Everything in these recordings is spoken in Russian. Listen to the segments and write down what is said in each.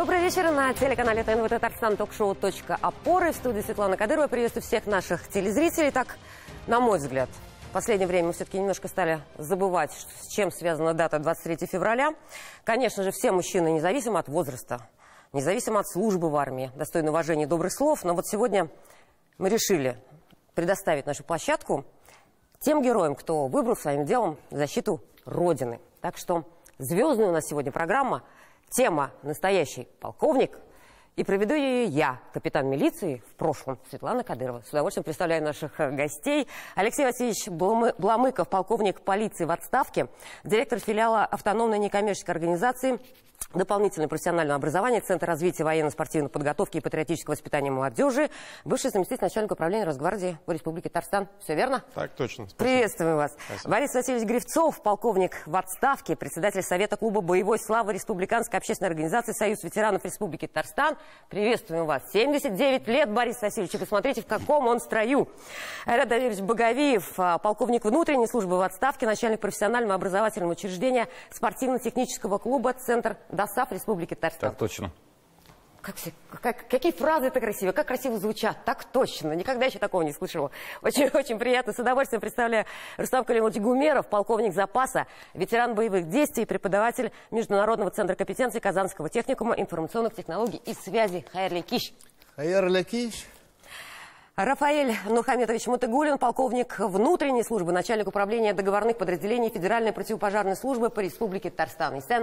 Добрый вечер на телеканале ТНВ Татарстан, ток-шоу «Точка опоры». В студии Светлана Кадырова. Приветствую всех наших телезрителей. Так, на мой взгляд, в последнее время мы все-таки немножко стали забывать, с чем связана дата 23 февраля. Конечно же, все мужчины, независимо от возраста, независимо от службы в армии, достойны уважения и добрых слов. Но вот сегодня мы решили предоставить нашу площадку тем героям, кто выбрал своим делом защиту Родины. Так что звездная у нас сегодня программа. Тема «Настоящий полковник». И проведу ее я, капитан милиции в прошлом, Светлана Кадырова. С удовольствием представляю наших гостей. Алексей Васильевич Бламыков, полковник полиции в отставке, директор филиала автономной некоммерческой организации дополнительное профессиональное образование, Центр развития военно-спортивной подготовки и патриотического воспитания молодежи, бывший заместитель начальника управления Росгвардии в Республике Татарстан. Все верно? Так точно. Спасибо. Приветствуем вас. Спасибо. Борис Васильевич Гривцов, полковник в отставке, председатель Совета клуба боевой славы Республиканской общественной организации Союз ветеранов Республики Татарстан. Приветствуем вас. 79 лет, Борис Васильевич. И посмотрите, в каком он строю. Айрат Давидович Багавиев, полковник внутренней службы в отставке, начальник профессионального образовательного учреждения спортивно-технического клуба Центр ДОСААФ Республики Татарстан. Так точно. Какие фразы-то красивые, как красиво звучат. Так точно. Никогда еще такого не слышала. Очень приятно. С удовольствием представляю Рустам Калимович Гумеров, полковник запаса, ветеран боевых действий, преподаватель Международного центра компетенции Казанского техникума информационных технологий и связи. Хайырлы кич. Хайырлы кич. Рафаэль Нурхаметович Мутыгулин, полковник внутренней службы, начальник управления договорных подразделений Федеральной противопожарной службы по Республике Татарстан. И с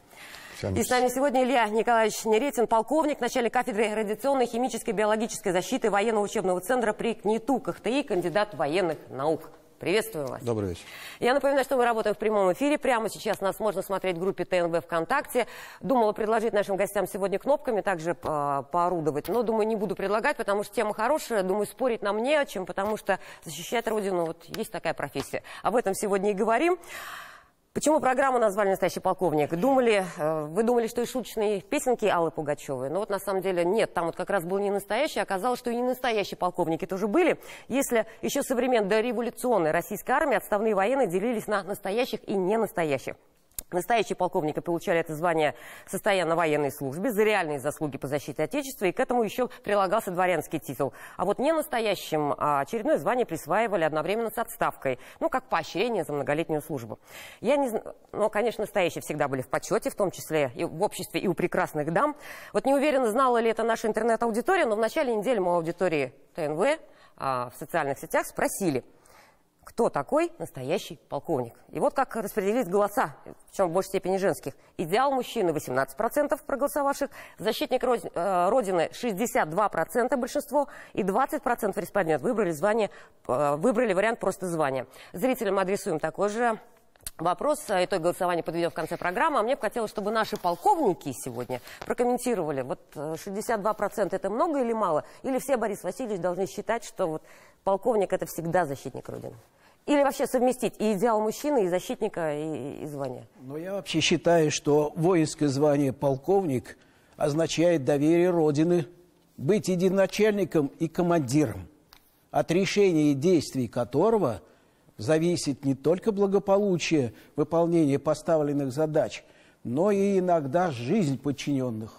нами сегодня Илья Николаевич Неретин, полковник, начальник кафедры радиационной, химической, биологической защиты военного учебного центра при КНИТУ КХТИ, кандидат военных наук. Приветствую вас. Добрый вечер. Я напоминаю, что мы работаем в прямом эфире. Прямо сейчас нас можно смотреть в группе ТНВ ВКонтакте. Думала предложить нашим гостям сегодня кнопками также поорудовать. Но, думаю, не буду предлагать, потому что тема хорошая. Думаю, спорить нам не о чем, потому что защищать Родину, вот есть такая профессия. Об этом сегодня и говорим. Почему программу назвали «Настоящий полковник»? Вы думали, что и шуточные песенки Аллы Пугачевой. Но вот на самом деле нет. Там вот как раз был не настоящий. Оказалось, что и не настоящие полковники тоже были. Если еще со времен дореволюционной российской армии отставные военные делились на настоящих и ненастоящих. Настоящие полковники получали это звание, состоя на военной службе, за реальные заслуги по защите Отечества, и к этому еще прилагался дворянский титул. А вот не настоящим очередное звание присваивали одновременно с отставкой, ну, как поощрение за многолетнюю службу. Я не знаю, но, конечно, настоящие всегда были в почете, в том числе и в обществе, и у прекрасных дам. Вот не уверена, знала ли это наша интернет-аудитория, но в начале недели мы у аудитории ТНВ в социальных сетях спросили, кто такой настоящий полковник. И вот как распределились голоса, причем в большей степени женских. Идеал мужчины 18% проголосовавших, защитник Родины 62% большинство, и 20% респондентов выбрали вариант просто звания. Зрителям адресуем такой же вопрос. Итог голосования подведем в конце программы. А мне бы хотелось, чтобы наши полковники сегодня прокомментировали. Вот 62% это много или мало? Или все, Борис Васильевич, должны считать, что вот полковник это всегда защитник Родины? Или вообще совместить и идеал мужчины, и защитника, и звания? Но я вообще считаю, что воинское звание полковник означает доверие Родины, быть единоначальником и командиром, от решения и действий которого зависит не только благополучие выполнения поставленных задач, но и иногда жизнь подчиненных.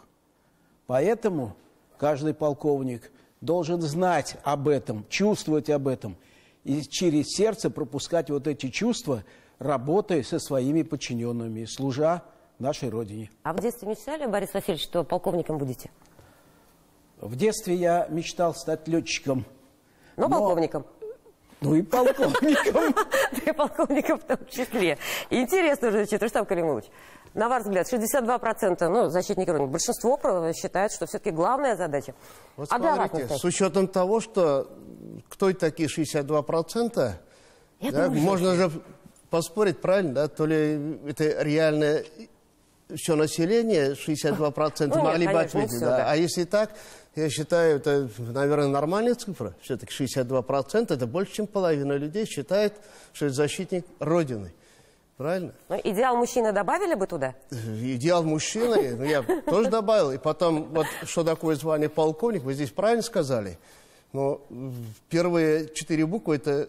Поэтому каждый полковник должен знать об этом, чувствовать об этом и через сердце пропускать вот эти чувства, работая со своими подчиненными, служа нашей Родине. А в детстве мечтали, Борис Васильевич, что полковником будете? В детстве я мечтал стать летчиком. Но полковником? Ну и полковником. И полковником в том числе. Интересно уже, Рустам Калимович. На ваш взгляд, 62%, ну, защитники Родины, большинство считают, что все-таки главная задача. Вот смотрите, с учетом того, что кто такие 62%, да, можно же поспорить, правильно, да, то ли это реальное все население, 62% могли бы ответить. Да. А если так, я считаю, это, наверное, нормальная цифра. Все-таки 62% это больше, чем половина людей считает, что это защитник Родины. Правильно? Ну, идеал мужчины добавили бы туда? Идеал мужчины, ну, я тоже добавил. И потом, вот что такое звание полковник, вы здесь правильно сказали. Но первые 4 буквы это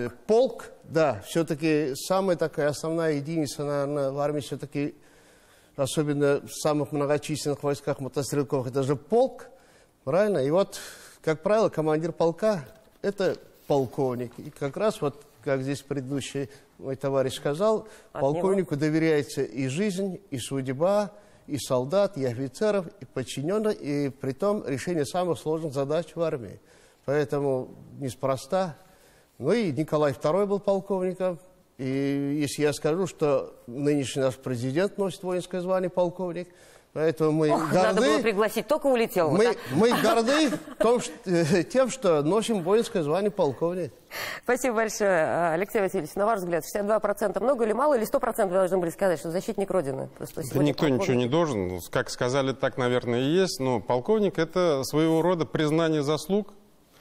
полк, да, все-таки самая такая основная единица, наверное, в армии все-таки особенно в самых многочисленных войсках мотострелков, это же полк, правильно? И вот, как правило, командир полка – это полковник. И как раз вот, как здесь предыдущий мой товарищ сказал, полковнику доверяется и жизнь, и судьба, и солдат, и офицеров, и подчиненных, и при том решение самых сложных задач в армии. Поэтому неспроста. Ну и Николай II был полковником. И если я скажу, что нынешний наш президент носит воинское звание полковник, поэтому мы горды... Надо было пригласить, только улетел. Мы горды тем, что носим воинское звание полковник. Спасибо большое, Алексей Васильевич. На ваш взгляд, 62% много или мало, или 100% должны были сказать, что защитник Родины? Да никто полковник... ничего не должен. Как сказали, так, наверное, и есть. Но полковник – это своего рода признание заслуг.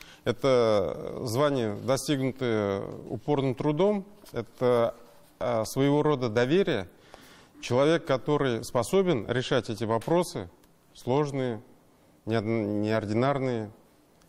Это звание, достигнутое упорным трудом. Это своего рода доверие. Человек, который способен решать эти вопросы, сложные, неординарные,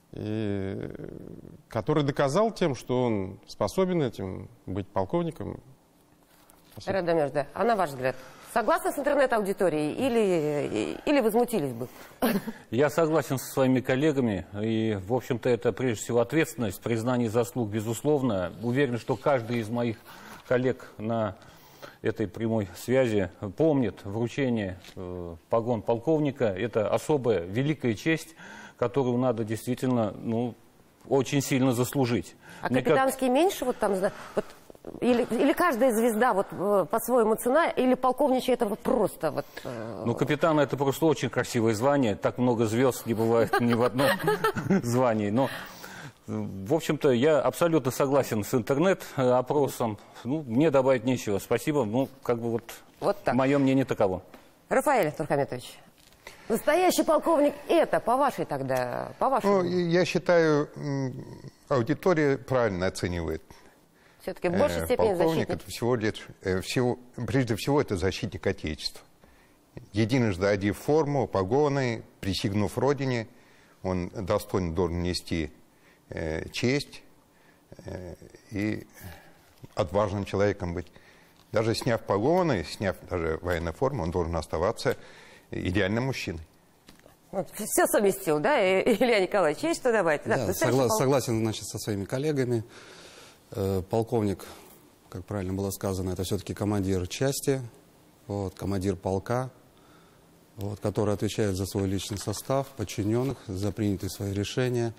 и который доказал тем, что он способен этим быть полковником. Радомир, да. А на ваш взгляд, согласны с интернет-аудиторией или возмутились бы? Я согласен со своими коллегами. И, в общем-то, это прежде всего ответственность, признание заслуг, безусловно. Уверен, что каждый из моих коллег на этой прямой связи помнит вручение погон полковника. Это особая, великая честь, которую надо действительно, очень сильно заслужить. А капитанский меньше вот там... Вот, или каждая звезда вот по-своему цена, или полковничий это вот просто вот... Ну, капитан это просто очень красивое звание. Так много звезд не бывает ни в одном звании. Но, в общем-то, я абсолютно согласен с интернет-опросом. Мне добавить нечего. Спасибо. Вот так. Мое мнение таково. Рафаэль Нурхаметович, настоящий полковник это, по вашему? Я считаю, аудитория правильно оценивает. Все-таки в большей степени полковник защитник. Это прежде всего, это защитник Отечества. Единожды одев форму, погоны, присягнув Родине, он достойно должен нести честь и отважным человеком быть. Даже сняв погоны, сняв даже военную форму, он должен оставаться идеальным мужчиной. Все совместил, да, Илья Николаевич? Есть что добавить? Да, согласен, значит, со своими коллегами. Полковник, как правильно было сказано, это все-таки командир части, командир полка, который отвечает за свой личный состав, подчиненных, за принятые свои решения.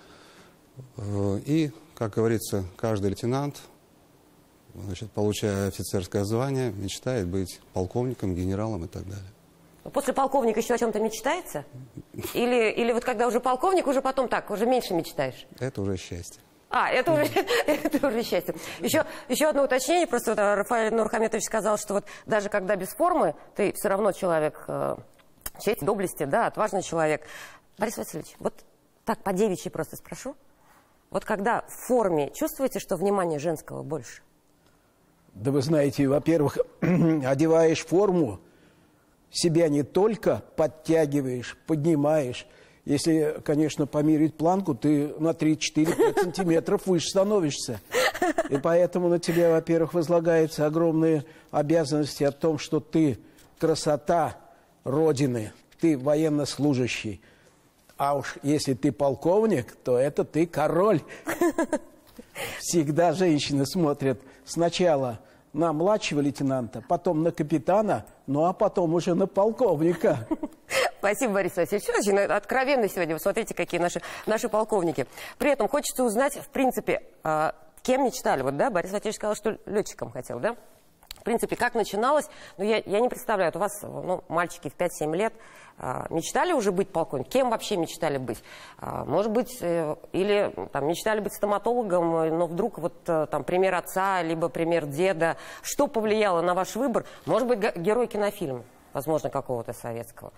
И, как говорится, каждый лейтенант, значит, получая офицерское звание, мечтает быть полковником, генералом и так далее. После полковника еще о чем-то мечтается? Или вот когда уже полковник, уже потом так, уже меньше мечтаешь? Это уже счастье. Это уже счастье. Еще одно уточнение. Просто Рафаэль Нурхаметович сказал, что вот даже когда без формы, ты все равно человек чести, доблести, да, отважный человек. Борис Васильевич, вот так по-девичьи просто спрошу. Вот когда в форме чувствуете, что внимания женского больше? Да вы знаете, во-первых, одеваешь форму, себя не только подтягиваешь, поднимаешь. Если, конечно, померить планку, ты на 3-4-5 сантиметров выше становишься. И поэтому на тебя, во-первых, возлагаются огромные обязанности о том, что ты красота Родины, ты военнослужащий. А уж если ты полковник, то это ты король. Всегда женщины смотрят сначала на младшего лейтенанта, потом на капитана, а потом уже на полковника. Спасибо, Борис Васильевич. Очень откровенно сегодня. Вы смотрите, какие наши полковники. При этом хочется узнать, в принципе, кем мечтали. Вот, да, Борис Васильевич сказал, что летчиком хотел, да? В принципе, как начиналось, я не представляю, у вас мальчики в 5-7 лет мечтали уже быть полковником? Кем вообще мечтали быть? Может быть, или мечтали быть стоматологом, но вдруг пример отца, либо пример деда. Что повлияло на ваш выбор? Может быть, герой кинофильма, возможно, какого-то советского.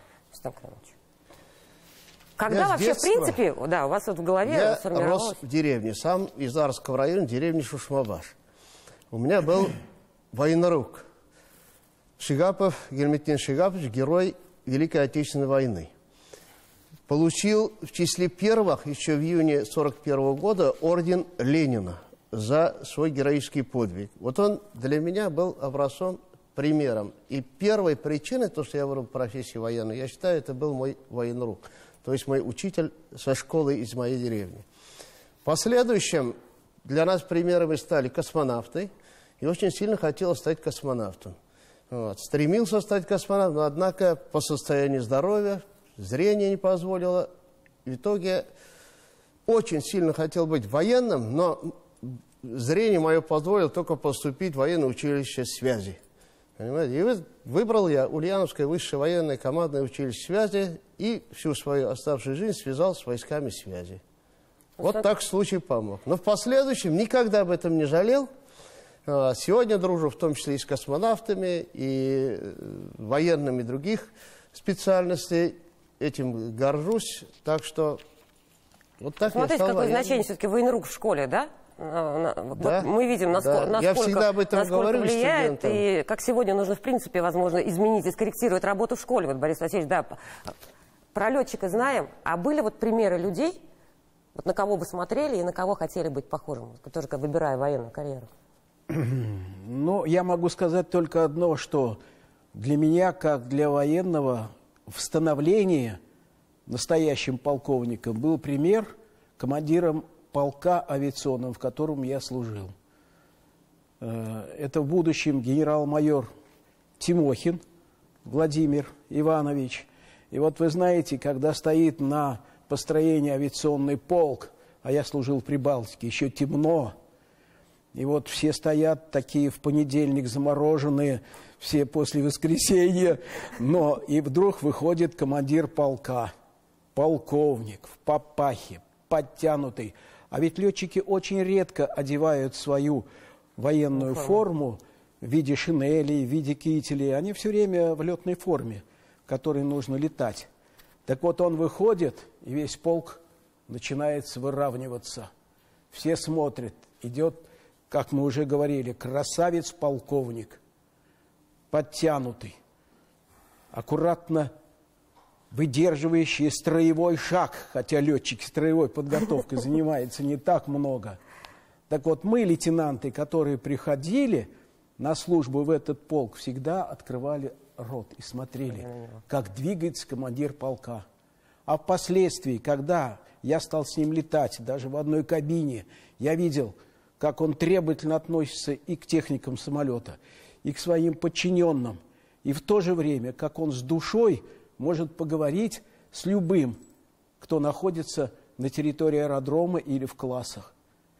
Когда вообще, в принципе, да, у вас в голове сформировалось? Я рос в деревне, сам из Арского района, деревни Шушмабаш. У меня был военнорук. Шигапов, Гельмутин Шигапович, герой Великой Отечественной войны. Получил в числе первых, еще в июне 1941 года, орден Ленина за свой героический подвиг. Вот он для меня был образцом примером. И первой причиной, то, что я выбрал профессию военную, я считаю, это был мой военрук. То есть мой учитель со школы из моей деревни. В последующем для нас примерами стали космонавты. И очень сильно хотел стать космонавтом. Вот. Стремился стать космонавтом, но, однако, по состоянию здоровья, зрение не позволило. В итоге очень сильно хотел быть военным, но зрение мое позволило только поступить в военное училище связи. Понимаете? И выбрал я Ульяновское высшее военное командное училище связи и всю свою оставшую жизнь связал с войсками связи. Вот так случай помог. Но в последующем никогда об этом не жалел. Сегодня дружу в том числе и с космонавтами, и военными других специальностей. Этим горжусь. Так что вот так. Смотрите, я стал какое военным. значение все-таки военрук в школе, да? Да. Вот мы видим, насколько, Я всегда об этом говорю влияет, студентам. и как сегодня нужно, в принципе, возможно, изменить и скорректировать работу в школе. Вот, Борис Васильевич, да, про летчика знаем, а были вот примеры людей, вот на кого бы смотрели и на кого хотели быть похожим, тоже выбирая военную карьеру? Ну, я могу сказать только одно, что для меня, как для военного, в становлении настоящим полковником был пример командиром полка авиационного, в котором я служил. Это в будущем генерал-майор Тимохин Владимир Иванович. И вот вы знаете, когда стоит на построении авиационный полк, а я служил в Прибалтике, еще темно, и вот все стоят такие в понедельник замороженные, все после воскресенья, но и вдруг выходит командир полка, полковник в папахе, подтянутый. А ведь летчики очень редко одевают свою военную форму в виде шинелей, в виде кителей. Они все время в летной форме, в которой нужно летать. Так вот он выходит, и весь полк начинает выравниваться. Все смотрят, идет, как мы уже говорили, красавец-полковник, подтянутый, аккуратно выдерживающий строевой шаг, хотя летчик строевой подготовкой занимается не так много. Так вот, мы, лейтенанты, которые приходили на службу в этот полк, всегда открывали рот и смотрели, как двигается командир полка. А впоследствии, когда я стал с ним летать, даже в одной кабине, я видел, как он требовательно относится и к техникам самолета, и к своим подчиненным, и в то же время, как он с душой может поговорить с любым, кто находится на территории аэродрома или в классах,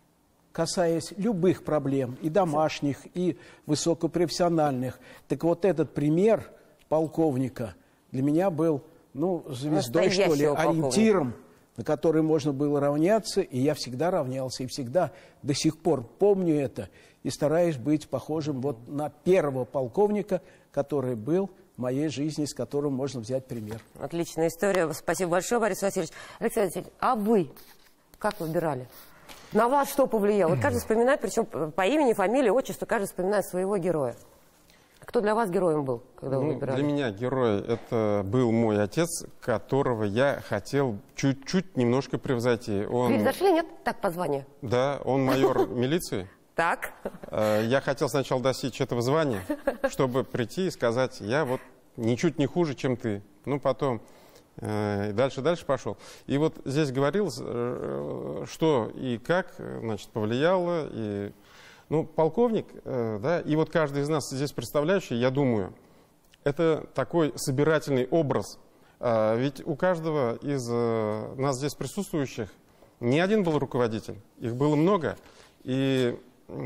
касаясь любых проблем, и домашних, и высокопрофессиональных. Так вот этот пример полковника для меня был, ну, звездой, что ли, ориентиром, на который можно было равняться, и я всегда равнялся, и всегда до сих пор помню это, и стараюсь быть похожим вот на первого полковника, который был в моей жизни, с которым можно взять пример. Отличная история. Спасибо большое, Борис Васильевич. Алексей Васильевич, а вы как выбирали? На вас что повлияло? Вот каждый вспоминает, причем по имени, фамилии, отчеству, каждый вспоминает своего героя. Кто для вас героем был, когда вы выбирали? Для меня герой — это был мой отец, которого я хотел чуть-чуть немножко превзойти. Превзошли, нет? Так, по званию? Да, он майор милиции. Так. Я хотел сначала достичь этого звания, чтобы прийти и сказать, я вот ничуть не хуже, чем ты. Ну, потом дальше пошел. И вот здесь говорилось, что и как, значит, повлияло. И, ну, полковник, да, и вот каждый из нас здесь представляющий, я думаю, это такой собирательный образ. Ведь у каждого из нас здесь присутствующих не один был руководитель, их было много. И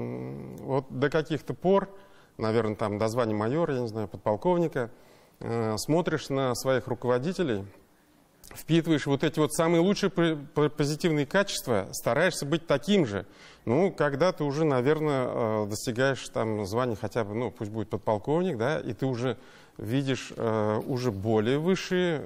вот до каких-то пор, наверное, там до звания майора, я не знаю, подполковника, смотришь на своих руководителей, впитываешь вот эти вот самые лучшие позитивные качества, стараешься быть таким же. Ну, когда ты уже, наверное, достигаешь там звания хотя бы, ну, пусть будет подполковник, да, и ты уже видишь уже более высшие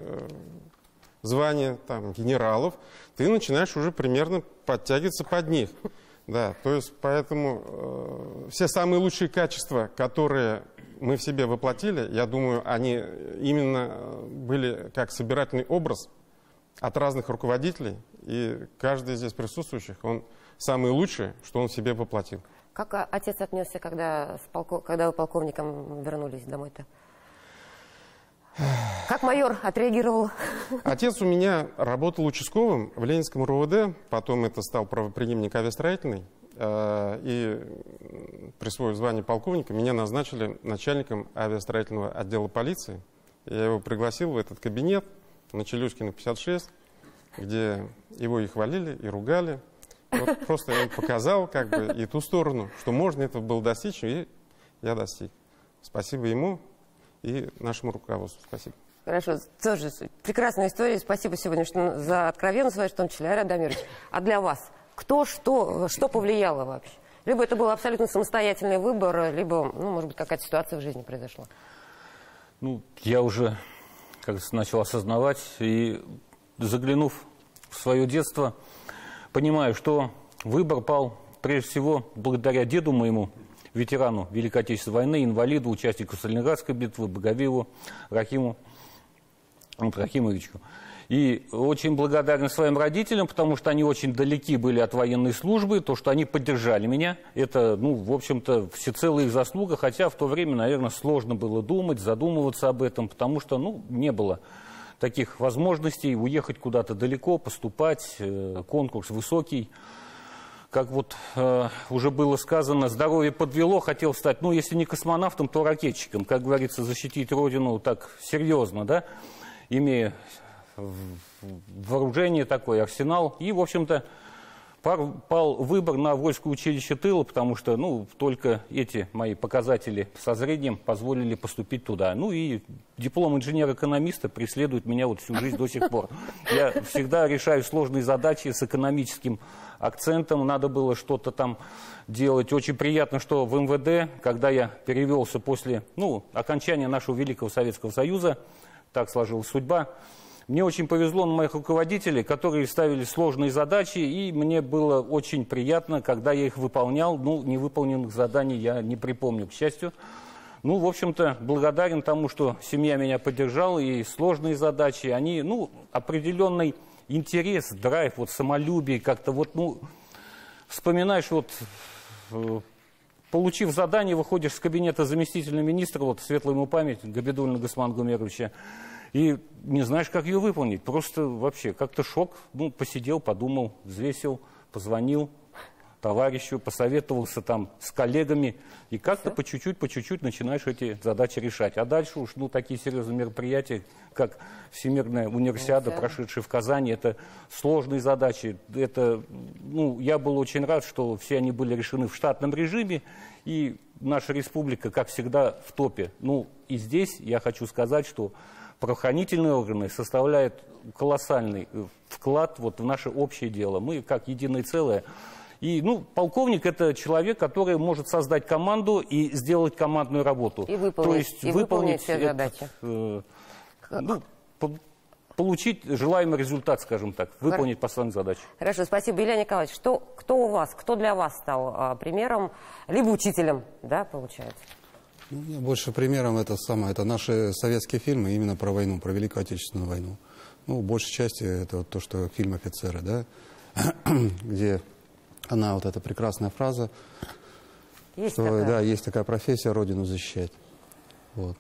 звания, там, генералов, ты начинаешь уже примерно подтягиваться под них. Да, то есть поэтому все самые лучшие качества, которые мы в себе воплотили, я думаю, они именно были как собирательный образ от разных руководителей, и каждый из здесь присутствующих, он самый лучший, что он в себе воплотил. Как отец отнесся, когда вы полковником вернулись домой-то? Как майор отреагировал? Отец у меня работал участковым в Ленинском РУВД, потом это стал правопреемник авиастроительный, и присвоив звание полковника, меня назначили начальником авиастроительного отдела полиции. Я его пригласил в этот кабинет на Челюскина, 56, где его и хвалили, и ругали. Вот просто я им показал как бы и ту сторону, что можно этого было достичь, и я достиг. Спасибо ему и нашему руководству. Спасибо. Хорошо, тоже прекрасная история. Спасибо сегодня за откровенность, в том числе, Айрат Дамирович. А для вас что повлияло вообще? Либо это был абсолютно самостоятельный выбор, либо, ну, может быть, какая-то ситуация в жизни произошла. Ну, я уже как-то начал осознавать и, заглянув в свое детство, понимаю, что выбор пал прежде всего благодаря деду моему, ветерану Великой Отечественной войны, инвалиду, участнику Сталинградской битвы, Боговилу Рахиму Рахимовичу. И очень благодарен своим родителям, потому что они очень далеки были от военной службы, то, что они поддержали меня. Это, ну, в общем-то, всецело их заслуга, хотя в то время, наверное, сложно было думать, задумываться об этом, потому что, ну, не было таких возможностей уехать куда-то далеко, поступать, конкурс высокий. Как вот уже было сказано, здоровье подвело, хотел стать, ну, если не космонавтом, то ракетчиком, как говорится, защитить Родину так серьезно, да, имея вооружение такое, арсенал. И, в общем-то, пал выбор на Вольское училище тыла, потому что, ну, только эти мои показатели со зрением позволили поступить туда. Ну и диплом инженера-экономиста преследует меня вот всю жизнь до сих пор. Я всегда решаю сложные задачи с экономическим акцентом. Надо было что-то там делать. Очень приятно, что в МВД, когда я перевелся после, ну, окончания нашего Великого Советского Союза, так сложилась судьба, мне очень повезло на моих руководителей, которые ставили сложные задачи, и мне было очень приятно, когда я их выполнял. Ну, невыполненных заданий я не припомню, к счастью. Ну, в общем-то, благодарен тому, что семья меня поддержала, и сложные задачи, они, ну, определенный интерес, драйв, вот самолюбие, как-то вот, ну, вспоминаешь, вот, получив задание, выходишь из кабинета заместителя министра, вот, светлая ему память, Габидуллина Госмана Гумеровича, и не знаешь, как ее выполнить. Просто вообще как-то шок. Ну, посидел, подумал, взвесил, позвонил товарищу, посоветовался там с коллегами. И как-то по чуть-чуть начинаешь эти задачи решать. А дальше уж, ну, такие серьезные мероприятия, как Всемирная универсиада, прошедшая в Казани, это сложные задачи. Это, ну, я был очень рад, что все они были решены в штатном режиме. И наша республика, как всегда, в топе. Ну, и здесь я хочу сказать, что правоохранительные органы составляют колоссальный вклад вот в наше общее дело. Мы как единое целое. И, ну, полковник – это человек, который может создать команду и сделать командную работу. И выполнить все задачи. Ну, получить желаемый результат, скажем так, выполнить поставленные задачи. Хорошо, спасибо. Илья Николаевич, кто для вас стал примером, либо учителем, да, получается? Ну, больше примером это наши советские фильмы именно про войну, про Великую Отечественную войну. Ну, в большей части это вот то, что фильм «Офицеры», да, где она, вот эта прекрасная фраза, есть что, такая. да, есть такая профессия — Родину защищать. Вот.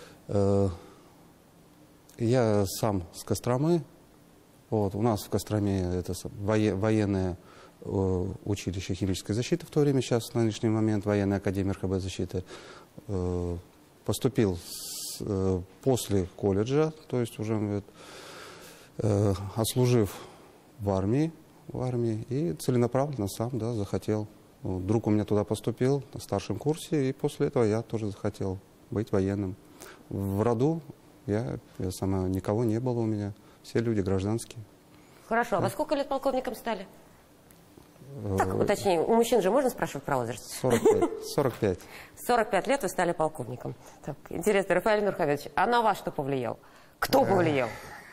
Я сам с Костромы. Вот, у нас в Костроме это военное училище химической защиты в то время, сейчас в нынешний момент военная академия РХБ защиты. Поступил после колледжа, то есть уже отслужив в армии, и целенаправленно сам, да, захотел. Друг у меня туда поступил на старшем курсе, и после этого я тоже захотел быть военным. В роду я сама, никого не было у меня, все люди гражданские. Хорошо, а во сколько лет полковником стали? Так, точнее, у мужчин же можно спрашивать про возраст? 45. 45 лет вы стали полковником. Так, интересно, Рафаэль Нурхамедович, а на вас что повлиял? Кто повлиял?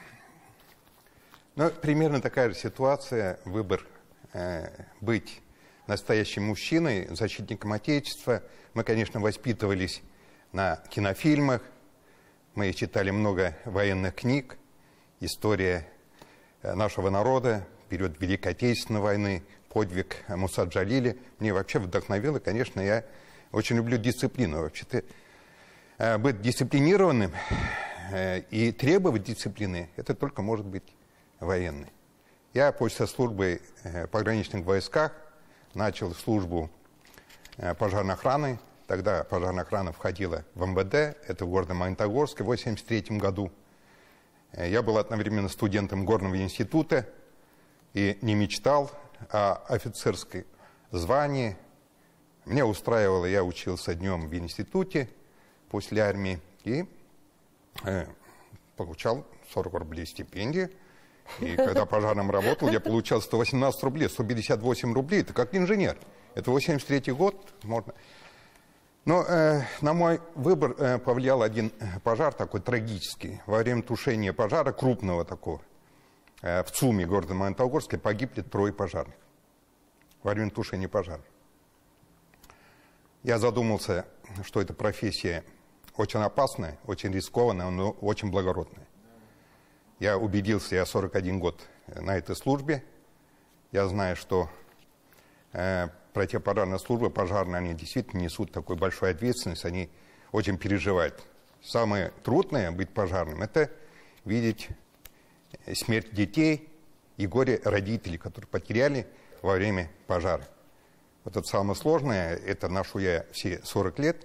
Ну, примерно такая же ситуация. Выбор быть настоящим мужчиной, защитником Отечества. Мы, конечно, воспитывались на кинофильмах. Мы читали много военных книг. История нашего народа, период Великой Отечественной войны, подвиг Муса Джалили мне вообще вдохновило. Конечно, я очень люблю дисциплину. Вообще-то быть дисциплинированным и требовать дисциплины, это только может быть военный. Я после службы в пограничных войсках начал службу пожарной охраны. Тогда пожарная охрана входила в МВД, это в городе Магнитогорске в 1983 году. Я был одновременно студентом горного института и не мечтал о офицерской звании. Меня устраивало, я учился днем в институте после армии и получал 40 рублей стипендии. И когда пожарным работал, я получал 118 рублей, 158 рублей. Это как инженер. Это 83 год, можно. Но на мой выбор повлиял один пожар такой трагический. Во время тушения пожара, крупного такого, в ЦУМе города Магнитогорска погибли 3 пожарных. Во время тушения пожара. Я задумался, что эта профессия очень опасная, очень рискованная, но очень благородная. Я убедился, я 41 год на этой службе. Я знаю, что противопожарная служба, пожарные, они действительно несут такую большую ответственность, они очень переживают. Самое трудное быть пожарным – это видеть смерть детей и горе родителей, которые потеряли во время пожара. Вот это самое сложное, это ношу я все 40 лет.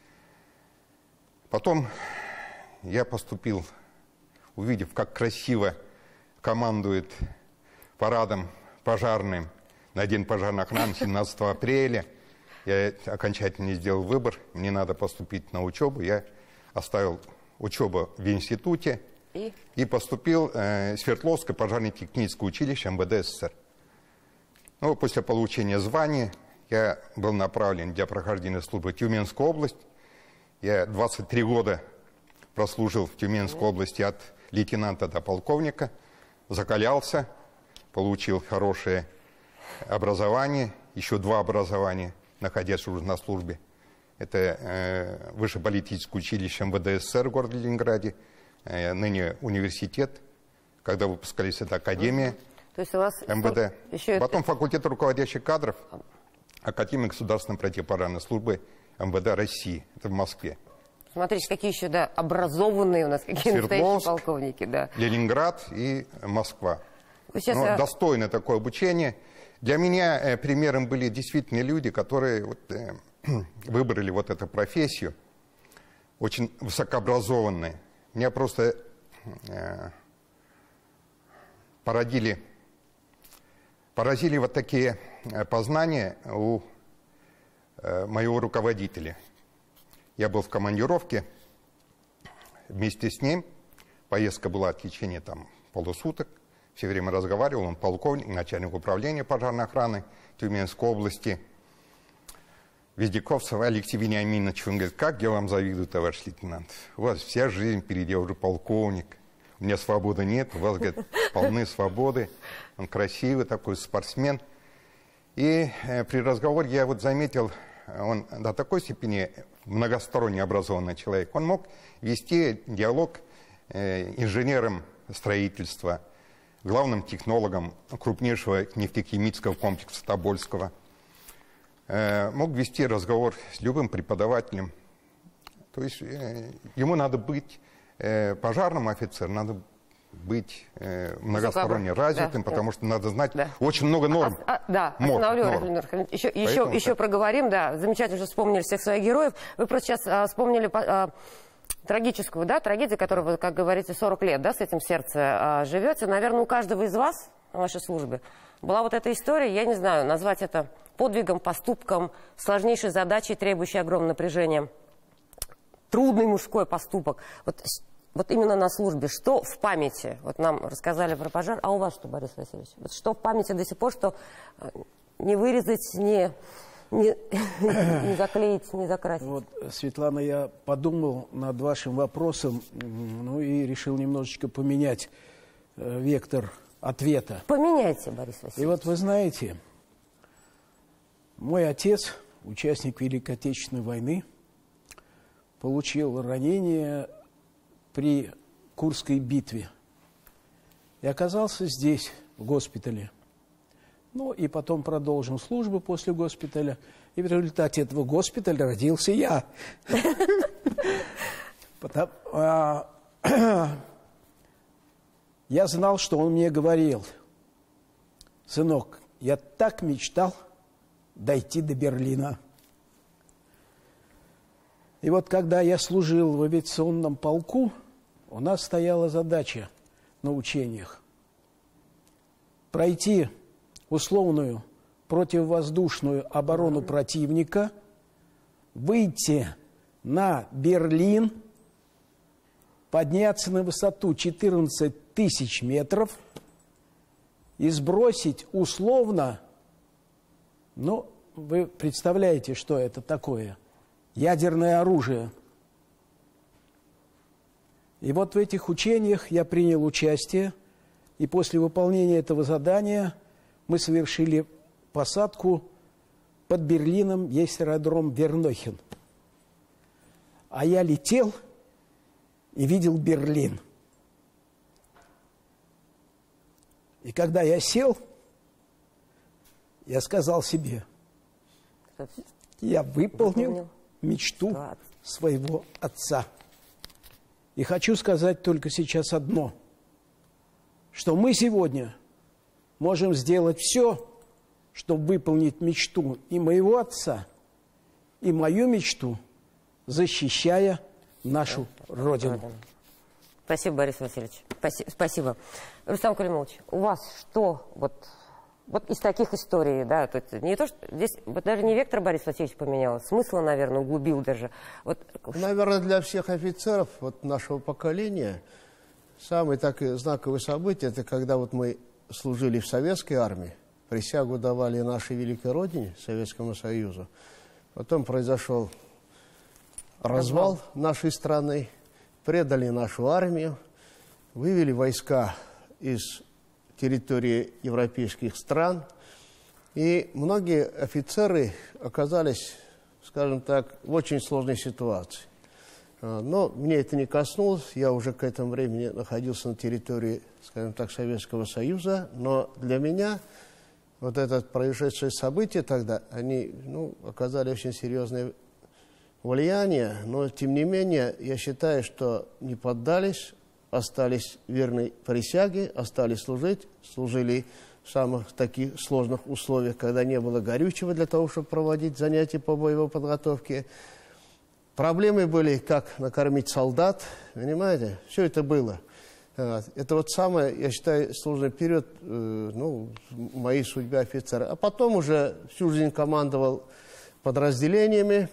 Потом я поступил, увидев, как красиво командует парадом пожарным на День пожарной охраны 17 апреля. Я окончательно сделал выбор, мне надо поступить на учебу. Я оставил учебу в институте и поступил в Свердловское пожарно-техническое училище МВД СССР. Ну, после получения звания я был направлен для прохождения службы в Тюменскую область. Я 23 года прослужил в Тюменской области от лейтенанта до полковника, закалялся, получил хорошее образование, еще 2 образования, находясь уже на службе. Это Высшее политическое училище МВД СССР в городе Ленинграде, ныне университет, когда выпускались, это академия. То есть у вас МВД. Потом это... факультет руководящих кадров, Академия государственной противопожарной службы МВД России. Это в Москве. Смотрите, какие еще, да, образованные у нас, какие настоящие полковники, да. Ленинград и Москва. Сейчас, достойное такое обучение. Для меня примером были действительно люди, которые вот, выбрали вот эту профессию, очень высокообразованные. Меня просто поразили вот такие познания у моего руководителя. Я был в командировке вместе с ним. Поездка была в течение полусуток. Все время разговаривал. Он полковник, начальник управления пожарной охраны Тюменской области. Вездековцев Алексей Вениаминович. Он говорит: как я вам завидую, товарищ лейтенант. У вас вся жизнь впереди, я уже полковник. У меня свободы нет, у вас, говорит, полны свободы. Он красивый такой спортсмен. И при разговоре я вот заметил, он до такой степени многосторонне образованный человек. Он мог вести диалог инженером строительства, главным технологом крупнейшего нефтехимического комплекса Тобольского. Мог вести разговор с любым преподавателем. То есть ему надо быть пожарным офицером, надо быть многосторонне развитым, да, потому что надо знать очень много норм. Еще проговорим, да, замечательно, что вспомнили всех своих героев. Вы просто сейчас вспомнили трагическую, да, трагедию, которую вы, как говорите, 40 лет, да, с этим в сердце живете. Наверное, у каждого из вас на вашей службе была вот эта история, я не знаю, назвать это подвигом, поступком, сложнейшей задачей, требующей огромного напряжения. Трудный мужской поступок. Вот именно на службе. Что в памяти? Вот нам рассказали про пожар. А у вас что, Борис Васильевич? Вот что в памяти до сих пор, что не вырезать, не заклеить, не закрасить? Вот, Светлана, я подумал над вашим вопросом, ну и решил немножечко поменять вектор ответа. Поменяйте, Борис Васильевич. И вот вы знаете, мой отец, участник Великой Отечественной войны, получил ранение при Курской битве и оказался здесь, в госпитале. Ну и потом продолжил службу после госпиталя. И в результате этого госпиталя родился я. Я знал, что он мне говорил: сынок, я так мечтал дойти до Берлина. И вот когда я служил в авиационном полку, у нас стояла задача на учениях пройти условную противовоздушную оборону противника, выйти на Берлин, подняться на высоту 14 тысяч метров и сбросить условно, ну, вы представляете, что это такое, ядерное оружие. И вот в этих учениях я принял участие, и после выполнения этого задания мы совершили посадку под Берлином, есть аэродром Вернохен. А я летел и видел Берлин. И когда я сел, я сказал себе: я выполнил мечту своего отца. И хочу сказать только сейчас одно, что мы сегодня можем сделать все, чтобы выполнить мечту и моего отца, и мою мечту, защищая нашу Родину. Спасибо, Борис Васильевич. Спасибо. Рустам Калимулович, у вас что вот из таких историй, да, то есть не то, что здесь вот даже не вектор Борис Васильевич поменял, смысла, наверное, углубил даже. Вот. Наверное, для всех офицеров вот нашего поколения самое такое знаковое событие, это когда вот мы служили в советской армии, присягу давали нашей великой родине, Советскому Союзу. Потом произошел развал нашей страны, предали нашу армию, вывели войска из территории европейских стран, и многие офицеры оказались, скажем так, в очень сложной ситуации. Но мне это не коснулось, я уже к этому времени находился на территории, скажем так, Советского Союза, но для меня вот это происшедшее событие тогда, они оказали очень серьезное влияние, но тем не менее я считаю, что не поддались, остались верны присяге, остались служить, служили в самых таких сложных условиях, когда не было горючего для того, чтобы проводить занятия по боевой подготовке. Проблемы были, как накормить солдат, понимаете, все это было. Это вот самый, я считаю, сложный период в моей судьбе офицера. А потом уже всю жизнь командовал подразделениями.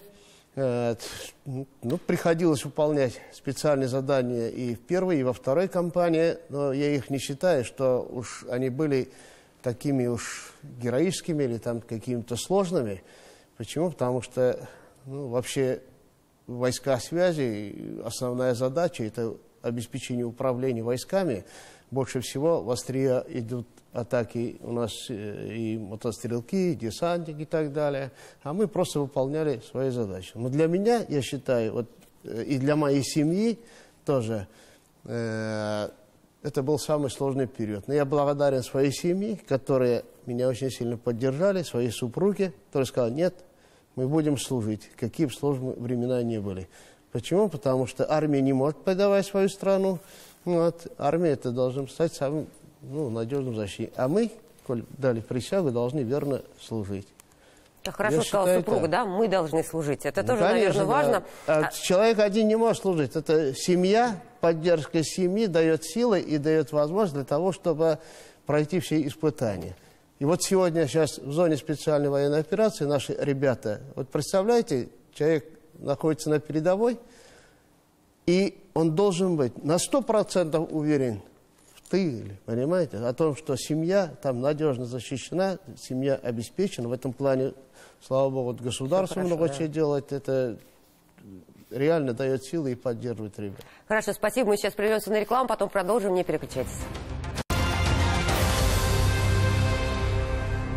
Приходилось выполнять специальные задания и в первой, и во второй компании, но я их не считаю, что уж они были такими уж героическими или там какими-то сложными. Почему? Потому что вообще войска связи, основная задача – это обеспечение управления войсками. Больше всего в острие идут атаки у нас и мотострелки, и десантники и так далее. А мы просто выполняли свои задачи. Но для меня, я считаю, и для моей семьи тоже, это был самый сложный период. Но я благодарен своей семье, которые меня очень сильно поддержали, своей супруге, которая сказала: нет, мы будем служить, какие бы сложные времена ни были. Почему? Потому что армия не может предавать свою страну. Армия это должна стать самым надежным защитником. А мы, коль дали присягу, должны верно служить. Хорошо сказала супруга, да? Мы должны служить. Это тоже, конечно, наверное, важно. Человек один не может служить. Это семья, поддержка семьи дает силы и дает возможность для того, чтобы пройти все испытания. И вот сегодня, сейчас в зоне специальной военной операции наши ребята, вот представляете, человек находится на передовой, и он должен быть на 100% уверен в тыле, понимаете, о том, что семья там надежно защищена, семья обеспечена. В этом плане, слава богу, государство много чего делает, это реально дает силы и поддерживает ребят. Хорошо, спасибо. Мы сейчас прервемся на рекламу, потом продолжим. Не переключайтесь.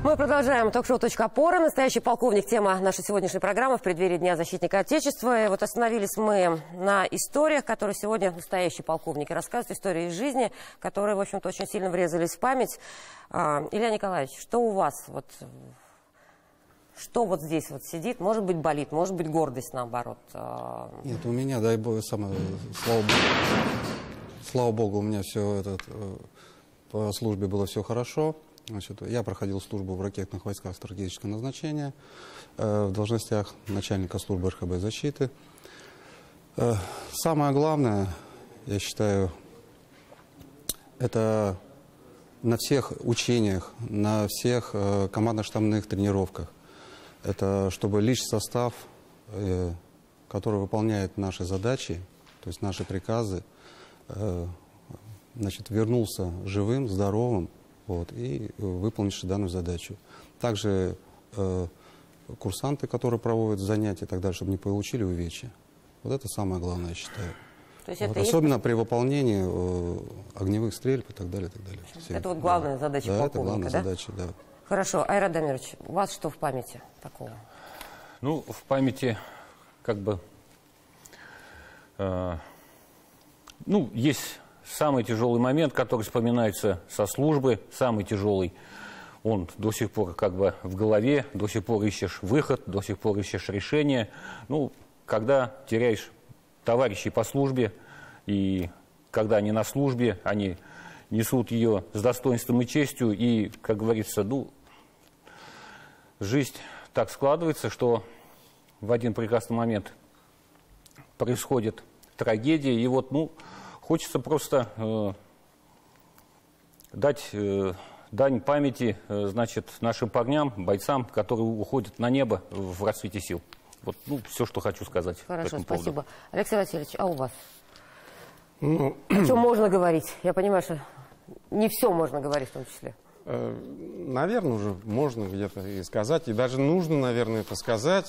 Мы продолжаем ток-шоу «Опора». Настоящий полковник. Тема нашей сегодняшней программы в преддверии Дня защитника Отечества. И вот остановились мы на историях, которые сегодня настоящие полковники рассказывают. Истории из жизни, которые, в общем-то, очень сильно врезались в память. Илья Николаевич, что у вас вот... Что вот здесь вот сидит? Может быть, болит, может быть, гордость, наоборот. Нет, у меня, дай бог, слава богу, у меня все по службе было все хорошо. Значит, я проходил службу в ракетных войсках стратегического назначения, в должностях начальника службы РХБ защиты. Самое главное, я считаю, это на всех учениях, на всех командно-штабных тренировках. Это чтобы личный состав, который выполняет наши задачи, то есть наши приказы, значит, вернулся живым, здоровым, вот, и выполнивший данную задачу. Также курсанты, которые проводят занятия и так далее, чтобы не получили увечья. Вот это самое главное, я считаю. То есть Вот, это особенно при выполнении огневых стрельб и так далее, и так далее. Это вот главная задача полковника, это главная задача, да. Хорошо. Айрат Дамирович, у вас что в памяти такого? Ну, в памяти как бы... ну, есть самый тяжелый момент, который вспоминается со службы, самый тяжелый. Он до сих пор как бы в голове, до сих пор ищешь выход, до сих пор ищешь решение. Ну, когда теряешь товарищей по службе, и когда они на службе, они несут ее с достоинством и честью, и, как говорится, ну, жизнь так складывается, что в один прекрасный момент происходит трагедия, и вот, ну, хочется просто дать дань памяти, значит, нашим парням, бойцам, которые уходят на небо в расцвете сил. Вот, ну, все, что хочу сказать. Хорошо, спасибо. Алексей Васильевич, а у вас? Ну, о чем можно говорить? Я понимаю, что не все можно говорить в том числе. Наверное, уже можно где-то и сказать, и даже нужно, наверное, это сказать.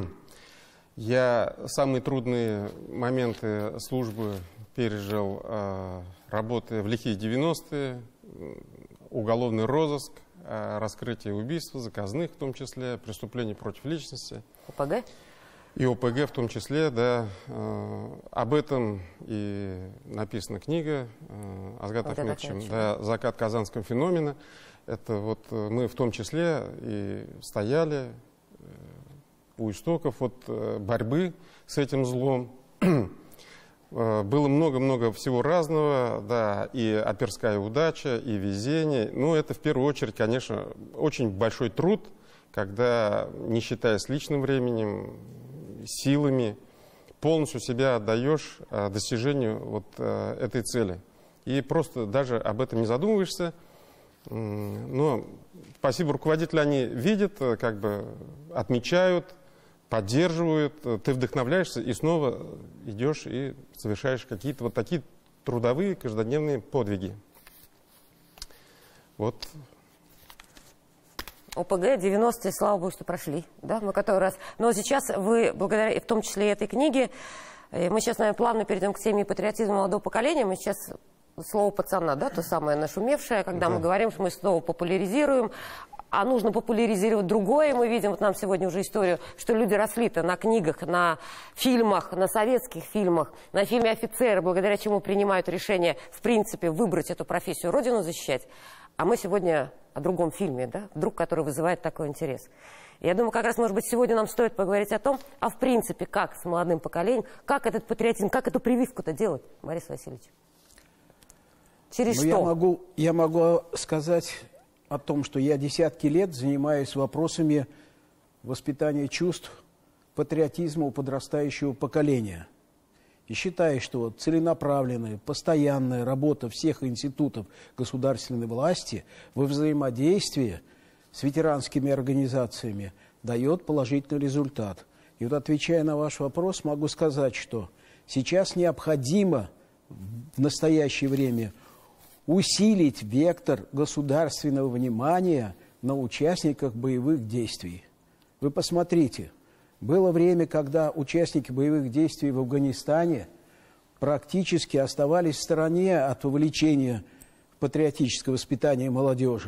Я самые трудные моменты службы пережил, работая в лихие 90-е, уголовный розыск, раскрытие убийств, заказных в том числе, преступлений против личности. ОПГ? И ОПГ в том числе, да. Об этом и написана книга Азгата Ахметовичем, да, «Закат казанского феномена». Это вот мы в том числе и стояли у истоков вот борьбы с этим злом. Было много-много всего разного, да, и оперская удача, и везение. Но это в первую очередь, конечно, очень большой труд, когда, не считаясь личным временем, силами, полностью себя отдаешь достижению вот этой цели. И просто даже об этом не задумываешься. Но спасибо руководителю, они видят, как бы отмечают, поддерживают, ты вдохновляешься и снова идешь и совершаешь какие-то вот такие трудовые каждодневные подвиги. Вот. ОПГ 90-е, слава богу, что прошли, да, мы который раз. Но сейчас вы, благодаря, в том числе и этой книге, мы сейчас, наверное, плавно перейдем к теме патриотизма молодого поколения. Мы сейчас слово пацана, да, то самое нашумевшее, когда мы говорим, что мы снова популяризируем, а нужно популяризировать другое. Мы видим, вот нам сегодня уже историю, что люди росли-то на книгах, на фильмах, на советских фильмах, на фильме «Офицеры», благодаря чему принимают решение, в принципе, выбрать эту профессию, родину защищать. А мы сегодня о другом фильме, да, вдруг, который вызывает такой интерес. Я думаю, как раз, может быть, сегодня нам стоит поговорить о том, а в принципе, как с молодым поколением, как этот патриотизм, как эту прививку-то делать, Борис Васильевич? Через что? Я могу сказать о том, что я десятки лет занимаюсь вопросами воспитания чувств патриотизма у подрастающего поколения. И считаю, что целенаправленная, постоянная работа всех институтов государственной власти во взаимодействии с ветеранскими организациями дает положительный результат. И вот, отвечая на ваш вопрос, могу сказать, что сейчас необходимо в настоящее время усилить вектор государственного внимания на участниках боевых действий. Вы посмотрите, было время, когда участники боевых действий в Афганистане практически оставались в стороне от увлечения патриотического воспитания молодежи.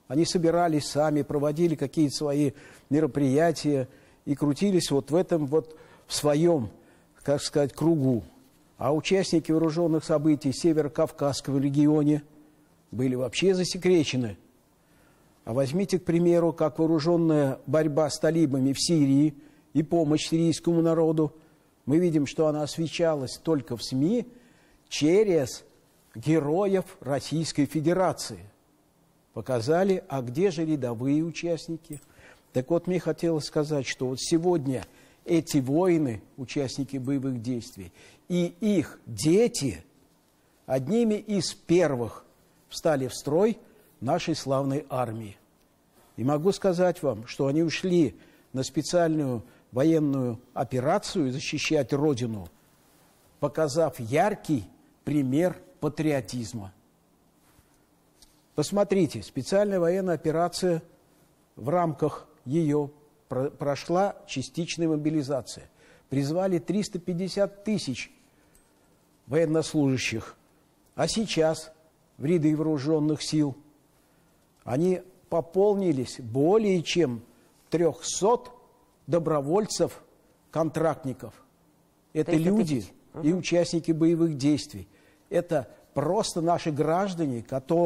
Они собирались сами, проводили какие-то свои мероприятия и крутились вот в этом вот в своем, как сказать, кругу. А участники вооруженных событий в Северо-Кавказском регионе были вообще засекречены. А возьмите, к примеру, как вооруженная борьба с талибами в Сирии и помощь сирийскому народу. Мы видим, что она освещалась только в СМИ через героев Российской Федерации. Показали, а где же рядовые участники? Так вот, мне хотелось сказать, что вот сегодня эти воины, участники боевых действий, и их дети одними из первых встали в строй нашей славной армии. И могу сказать вам, что они ушли на специальную военную операцию защищать Родину, показав яркий пример патриотизма. Посмотрите, специальная военная операция, в рамках ее прошла частичная мобилизация. Призвали 350 тысяч военнослужащих. А сейчас в ряды вооруженных сил они пополнились более чем 300 добровольцев-контрактников. Это люди и участники боевых действий. Это просто наши граждане,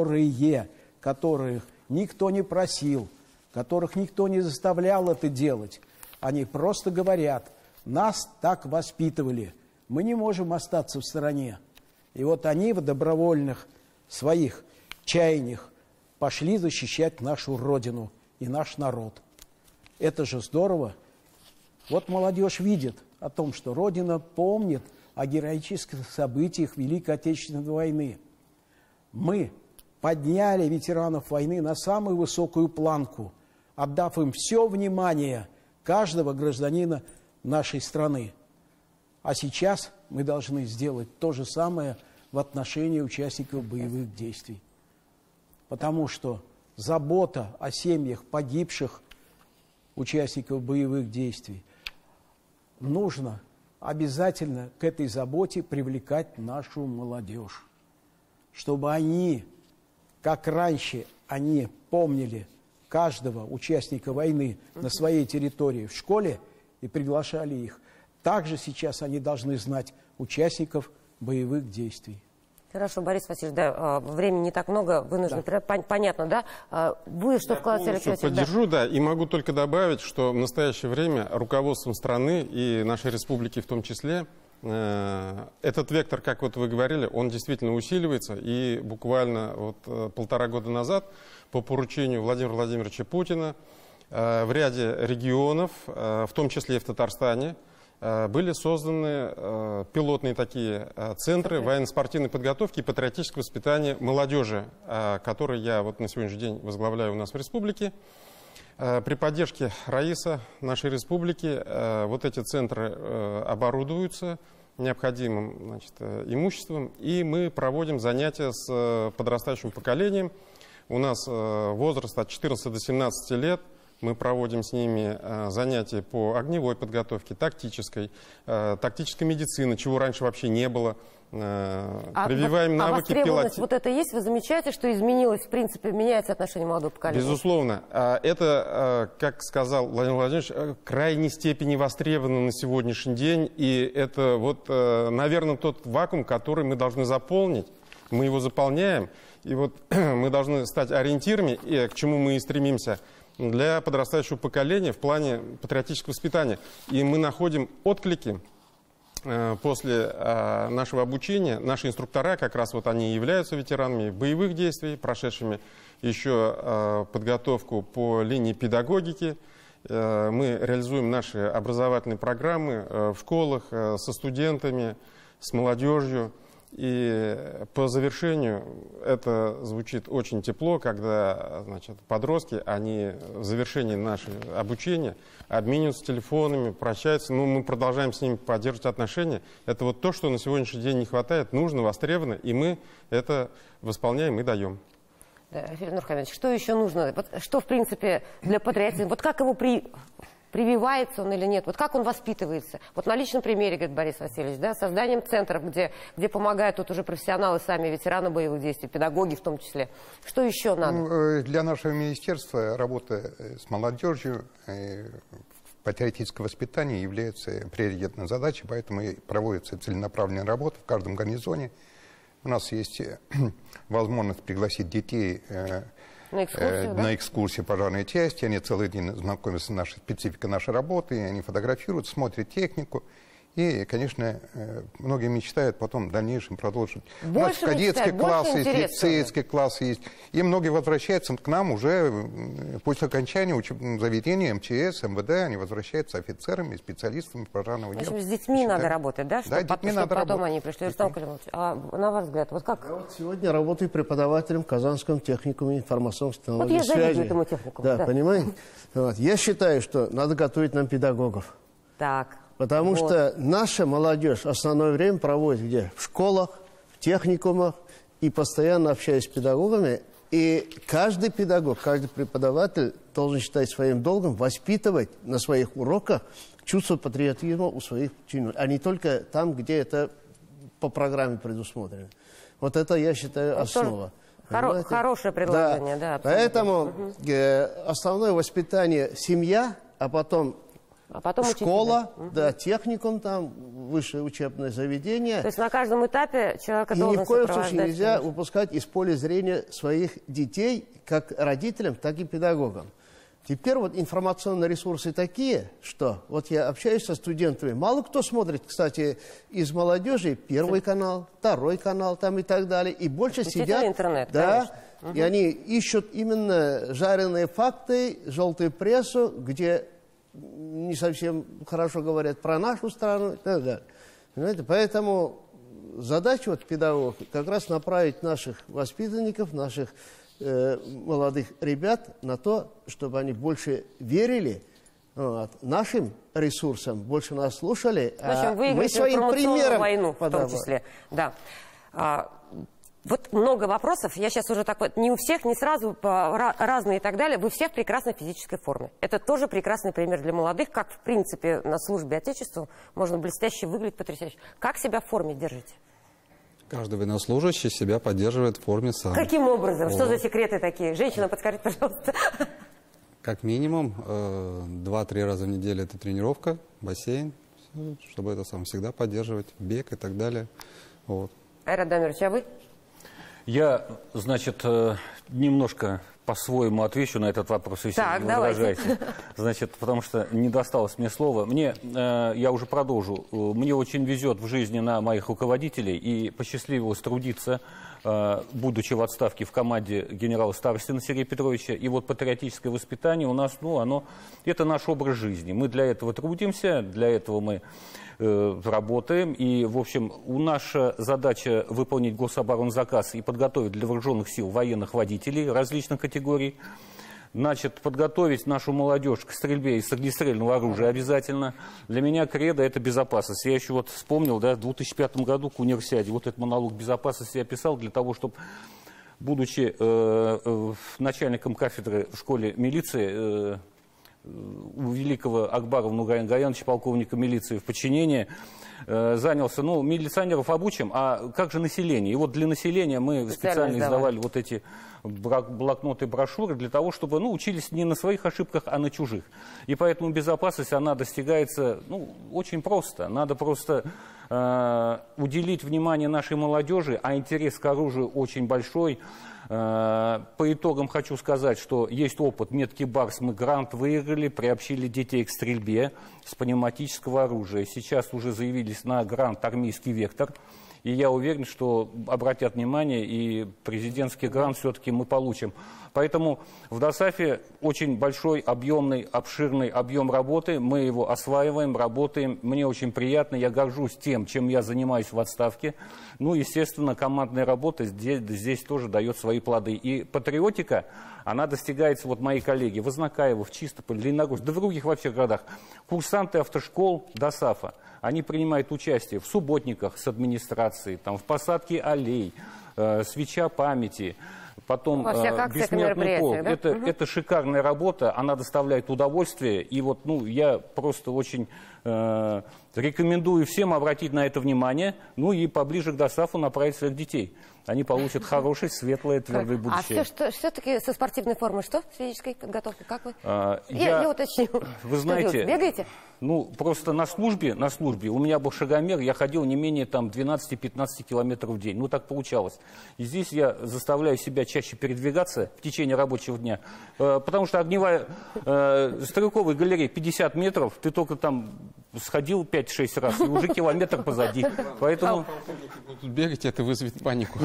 которых никто не просил, которых никто не заставлял это делать. Они просто говорят: нас так воспитывали, мы не можем остаться в стороне. И вот они в добровольных своих чаяниях пошли защищать нашу Родину и наш народ. Это же здорово. Вот молодежь видит о том, что Родина помнит о героических событиях Великой Отечественной войны. Мы подняли ветеранов войны на самую высокую планку, отдав им все внимание каждого гражданина нашей страны. А сейчас мы должны сделать то же самое в отношении участников боевых действий. Потому что забота о семьях погибших участников боевых действий, нужно обязательно к этой заботе привлекать нашу молодежь, чтобы они, как раньше они помнили каждого участника войны на своей территории в школе и приглашали их, также сейчас они должны знать участников боевых действий. Хорошо, Борис Васильевич, да, времени не так много, вынуждены, да. Понятно, да? Вы что вкладываете, Алексей Васильевич? Поддержу, да, и могу только добавить, что в настоящее время руководством страны и нашей республики в том числе, этот вектор, как вот вы говорили, он действительно усиливается, и буквально вот 1,5 года назад по поручению Владимира Владимировича Путина в ряде регионов, в том числе и в Татарстане, были созданы пилотные такие центры военно-спортивной подготовки и патриотического воспитания молодежи, которые я вот на сегодняшний день возглавляю у нас в республике. При поддержке РАИСа нашей республики вот эти центры оборудуются необходимым, значит, имуществом, и мы проводим занятия с подрастающим поколением. У нас возраст от 14 до 17 лет. Мы проводим с ними занятия по огневой подготовке, тактической медицине, чего раньше вообще не было. Прививаем навыки пилотирования. Вот это есть? Вы замечаете, что изменилось, в принципе, меняется отношение молодого поколения? Безусловно. Это, как сказал Владимир Владимирович, в крайней степени востребовано на сегодняшний день. И это вот, наверное, тот вакуум, который мы должны заполнить. Мы его заполняем. И вот мы должны стать ориентирами, и к чему мы и стремимся, для подрастающего поколения в плане патриотического воспитания. И мы находим отклики после нашего обучения. Наши инструктора, как раз вот они являются ветеранами боевых действий, прошедшими еще подготовку по линии педагогики. Мы реализуем наши образовательные программы в школах со студентами, с молодежью. И по завершению это звучит очень тепло, когда, значит, подростки, они в завершении нашего обучения обмениваются телефонами, прощаются, но мы продолжаем с ними поддерживать отношения. Это вот то, что на сегодняшний день не хватает, нужно, востребовано, и мы это восполняем и даем. Да, Филипп Нурхамедович, что еще нужно? Вот, что, в принципе, для патриотизма? Вот как его Прививается он или нет? Вот как он воспитывается? Вот на личном примере, говорит Борис Васильевич, да, созданием центров, где помогают тут уже профессионалы, сами ветераны боевых действий, педагоги в том числе. Что еще надо? Для нашего министерства работа с молодежью, патриотическое воспитание является приоритетной задачей, поэтому и проводится целенаправленная работа в каждом гарнизоне. У нас есть возможность пригласить детей на экскурсии пожарной части. Они целый день знакомятся с нашей спецификой нашей работы, они фотографируют, смотрят технику. И, конечно, многие мечтают потом в дальнейшем продолжить. У нас кадетские классы есть, лицейские классы есть. И многие возвращаются к нам уже после окончания учебного заведения МЧС, МВД. Они возвращаются офицерами, специалистами пожарного дела. В общем, с детьми надо работать, да? Да, детьми надо потом работать. они пришли. Рустам Калимович, а на ваш взгляд, вот как? Я вот сегодня работаю преподавателем в Казанском техникуме информационных технологий Вот я связи. завидую этому техникуму. Да, понимаете? Вот. Я считаю, что надо готовить нам педагогов. Так. Потому вот. что наша молодежь основное время проводит где? В школах, в техникумах, и постоянно общаясь с педагогами. И каждый педагог, каждый преподаватель должен считать своим долгом воспитывать на своих уроках чувство патриотизма у своих учеников, а не только там, где это по программе предусмотрено. Вот это, я считаю, основа. Хорошее предложение, да. Поэтому основное воспитание – семья, а потом школа, да, техникум, там, высшее учебное заведение. То есть на каждом этапе человека должен И ни в коем сопровождать. случае нельзя упускать из поля зрения своих детей, как родителям, так и педагогам. Теперь вот информационные ресурсы такие, что вот я общаюсь со студентами, мало кто смотрит, кстати, из молодежи Первый канал, Второй канал там и так далее, и больше сидят, интернет, да, конечно. И они ищут именно жареные факты, желтую прессу, где не совсем хорошо говорят про нашу страну и так далее. Понимаете? Поэтому задача вот педагогов как раз направить наших воспитанников, наших молодых ребят на то, чтобы они больше верили нашим ресурсам, больше нас слушали, а мы своим примером войну в том числе. Да. Вот много вопросов. Я сейчас уже так вот, не у всех, не сразу, разные и так далее. Вы все в прекрасной физической форме. Это тоже прекрасный пример для молодых, как, в принципе, на службе Отечеству можно блестяще выглядеть, потрясающе. Как себя в форме держите? Каждый военнослужащий себя поддерживает в форме сам. Каким образом? Что за секреты такие? Женщина, подскажите, пожалуйста. Как минимум 2-3 раза в неделю это тренировка, бассейн, чтобы это сам всегда поддерживать, бег и так далее. Вот. Айрат Дамирович, а вы? Я, значит, немножко по-своему отвечу на этот вопрос, если так, не возражаете. Значит, потому что не досталось мне слова. Я уже продолжу. Мне очень везет в жизни на моих руководителей, и посчастливилось трудиться, будучи в отставке в команде генерала Старостина Сергея Петровича. И вот патриотическое воспитание у нас, это наш образ жизни. Мы для этого трудимся, для этого мы работаем. И, в общем, наша задача выполнить гособоронзаказ и подготовить для вооруженных сил военных водителей различных категорий. Значит, подготовить нашу молодежь к стрельбе из огнестрельного оружия обязательно. Для меня кредо – это безопасность. Я еще вот вспомнил, да, в 2005 году к универсиаде вот этот монолог безопасности я писал для того, чтобы, будучи начальником кафедры в школе милиции, у великого Акбарова Нургаяна Гаяновича, полковника милиции в подчинении, занялся, милиционеров обучим, а как же население? И вот для населения мы специально издавали вот эти блокноты, брошюры для того, чтобы, учились не на своих ошибках, а на чужих. И поэтому безопасность, она достигается, очень просто. Надо просто уделить внимание нашей молодежи, а интерес к оружию очень большой. По итогам хочу сказать, что есть опыт. Меткий Барс мы грант выиграли, приобщили детей к стрельбе с пневматического оружия. Сейчас уже заявились на грант «Армейский вектор». И я уверен, что обратят внимание, и президентский грант все-таки мы получим. Поэтому в ДОСААФе очень большой, объемный, обширный объем работы. Мы его осваиваем, работаем. Мне очень приятно, я горжусь тем, чем я занимаюсь в отставке. Естественно, командная работа здесь тоже дает свои плоды. И патриотика, она достигается, вот мои коллеги, Вознакаева, в Чистополе, Лениногорске, да в других вообще городах. Курсанты автошкол ДОСААФа, они принимают участие в субботниках с администрацией, в посадке аллей, свеча памяти, Потом Во всех акциях и бессмертный полк. мероприятиях, да? Это шикарная работа, она доставляет удовольствие. И вот, ну, я просто очень рекомендую всем обратить на это внимание, ну и поближе к ДОСААФу направить своих детей. Они получат хорошее, светлое, твердое будущее. А все-таки со спортивной формой что? С физической подготовкой? Как вы? Я уточню. Вы знаете, бегаете? Ну, просто на службе, у меня был шагомер, я ходил не менее там 12-15 километров в день. Ну, так получалось. И здесь я заставляю себя чаще передвигаться в течение рабочего дня. Потому что огневая стрелковая галерея 50 метров, ты только там сходил 5-6 раз, и уже километр позади. Поэтому... Бегать, это вызовет панику.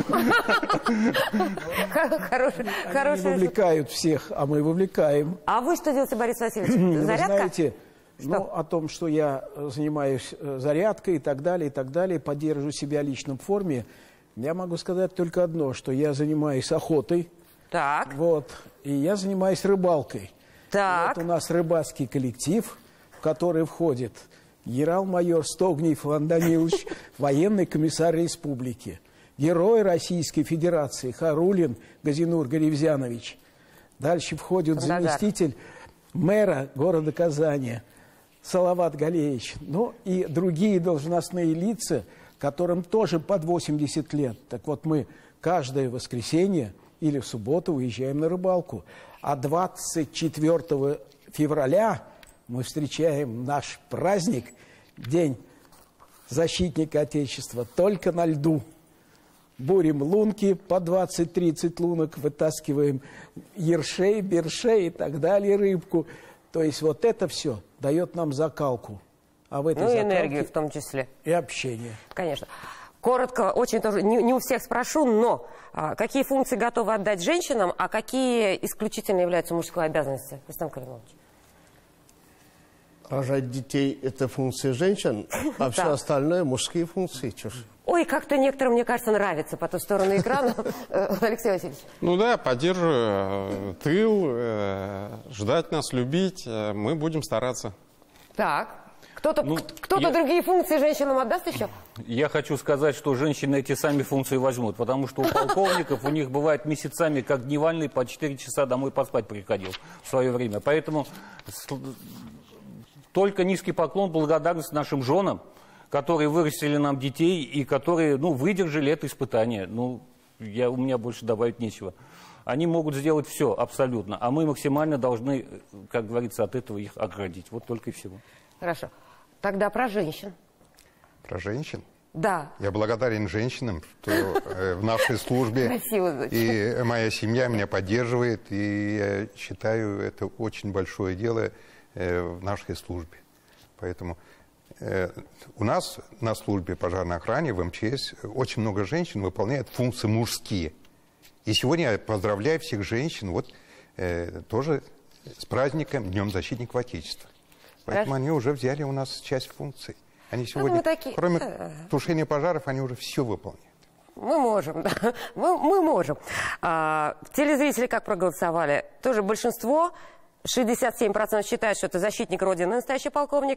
Хороший. Они вовлекают всех, а мы вовлекаем. А вы что делаете, Борис Васильевич? Вы Зарядка? знаете, ну, о том, что я занимаюсь зарядкой и так далее, поддерживаю себя в личном форме, я могу сказать только одно, что я занимаюсь охотой. Так. Вот, и я занимаюсь рыбалкой. Так. Вот у нас рыбацкий коллектив, в который входит генерал-майор Стогнев Иван Данилович, военный комиссар республики, герой Российской Федерации Харулин Газинур Гаревзянович. Дальше входит заместитель мэра города Казани Салават Галеевич. Ну и другие должностные лица, которым тоже под 80 лет. Так вот, мы каждое воскресенье или в субботу уезжаем на рыбалку. А 24 февраля мы встречаем наш праздник, День защитника Отечества, только на льду. Бурим лунки, по 20-30 лунок, вытаскиваем ершей, бершей и так далее, рыбку. То есть вот это все дает нам закалку. А в этой ну и энергию в том числе. И общение. Конечно. Коротко, очень тоже, не у всех спрошу, но какие функции готовы отдать женщинам, а какие исключительно являются мужской обязанностью? Рустам Каримович. Рожать детей – это функция женщин, а все остальное – мужские функции. Чушь. Ой, как-то некоторым, мне кажется, нравится по ту сторону экрана. Алексей Васильевич. Ну да, поддерживаю тыл, ждать нас, любить. Мы будем стараться. Так. Кто-то другие функции женщинам отдаст еще? Я хочу сказать, что женщины эти сами функции возьмут, потому что у полковников у них бывает месяцами, как дневальный, по 4 часа домой поспать приходил в свое время. Поэтому только низкий поклон, благодарность нашим женам, которые вырастили нам детей и которые, ну, выдержали это испытание. Ну, у меня больше добавить нечего. Они могут сделать все абсолютно, а мы максимально должны, как говорится, от этого их оградить. Вот только и всего. Хорошо. Тогда про женщин. Про женщин? Да. Я благодарен женщинам, что в нашей службе и моя семья меня поддерживает, и я считаю, это очень большое дело в нашей службе. Поэтому у нас на службе пожарной охраны в МЧС очень много женщин выполняют функции мужские. И сегодня я поздравляю всех женщин вот тоже с праздником Днем защитников Отечества. Поэтому они уже взяли у нас часть функций. Они сегодня, кроме тушения пожаров, они уже все выполняют. Мы можем, да. Мы можем. Телезрители как проголосовали? Тоже большинство. 67% считают, что это защитник Родины, настоящий полковник.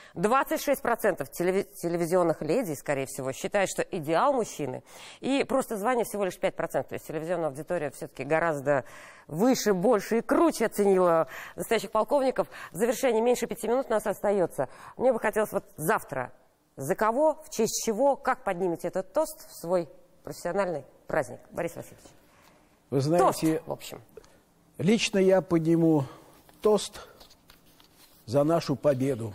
26% телевизионных леди, скорее всего, считают, что идеал мужчины. И просто звание всего лишь 5%. То есть телевизионная аудитория все-таки гораздо выше, больше и круче оценила настоящих полковников. В завершении меньше 5 минут у нас остается. Мне бы хотелось вот завтра. За кого, в честь чего, как поднимете этот тост в свой профессиональный праздник? Борис Васильевич. Вы знаете, тост, в общем. Лично я подниму тост за нашу победу.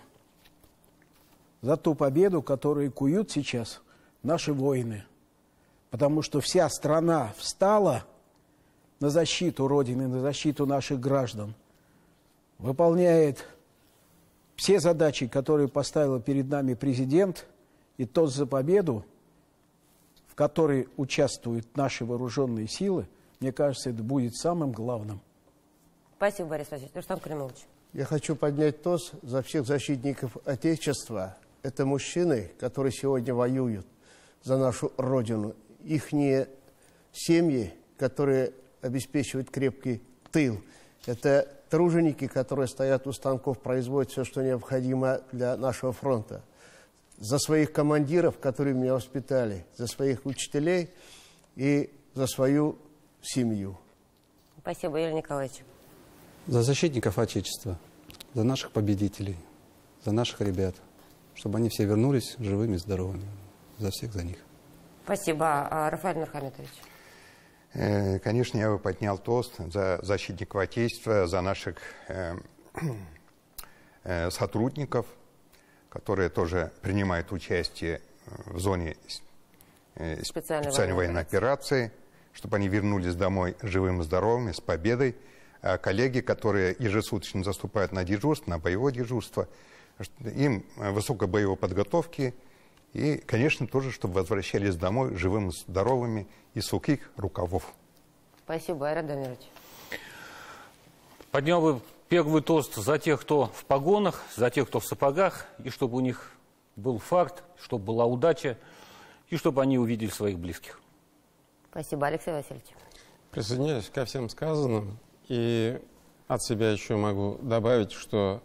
За ту победу, которую куют сейчас наши воины. Потому что вся страна встала на защиту Родины, на защиту наших граждан. Выполняет все задачи, которые поставил перед нами президент. И тост за победу, в которой участвуют наши вооруженные силы, мне кажется, это будет самым главным. Спасибо, Борис Васильевич. Рустам Каримович. Я хочу поднять тост за всех защитников Отечества. Это мужчины, которые сегодня воюют за нашу Родину. Ихние семьи, которые обеспечивают крепкий тыл. Это труженики, которые стоят у станков, производят все, что необходимо для нашего фронта. За своих командиров, которые меня воспитали, за своих учителей и за свою семью. Спасибо, Юрий Николаевич. За защитников Отечества, за наших победителей, за наших ребят, чтобы они все вернулись живыми и здоровыми. За всех за них. Спасибо. Рафаэль Нурхаметович. Конечно, я бы поднял тост за защитников Отечества, за наших сотрудников, которые тоже принимают участие в зоне специальной военной операции, чтобы они вернулись домой живым и здоровыми, с победой. А коллеги, которые ежесуточно заступают на дежурство, на боевое дежурство, им высокой боевой подготовки и, конечно, тоже, чтобы возвращались домой живым и здоровыми и сухих рукавов. Спасибо, Айрат Дамирович. Поднял бы первый тост за тех, кто в погонах, за тех, кто в сапогах, и чтобы у них был факт, чтобы была удача, и чтобы они увидели своих близких. Спасибо, Алексей Васильевич. Присоединяюсь ко всем сказанным. И от себя еще могу добавить, что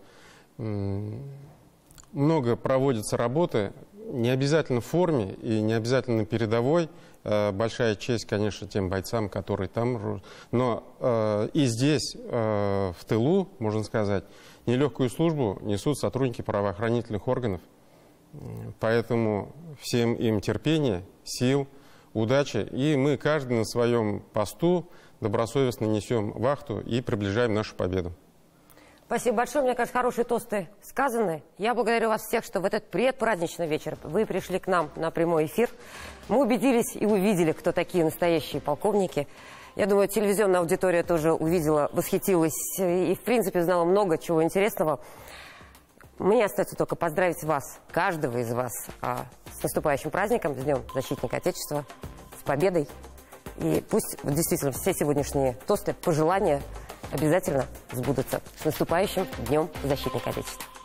много проводится работы, не обязательно в форме и не обязательно на передовой. Большая честь, конечно, тем бойцам, которые там. Но и здесь, в тылу, можно сказать, нелегкую службу несут сотрудники правоохранительных органов. Поэтому всем им терпения, сил, удачи. И мы каждый на своем посту добросовестно несем вахту и приближаем нашу победу. Спасибо большое. Мне кажется, хорошие тосты сказаны. Я благодарю вас всех, что в этот предпраздничный вечер вы пришли к нам на прямой эфир. Мы убедились и увидели, кто такие настоящие полковники. Я думаю, телевизионная аудитория тоже увидела, восхитилась и, в принципе, знала много чего интересного. Мне остается только поздравить вас, каждого из вас, с наступающим праздником, с Днем Защитника Отечества, с победой. И пусть действительно все сегодняшние тосты, пожелания обязательно сбудутся. С наступающим Днем Защитника Отечества.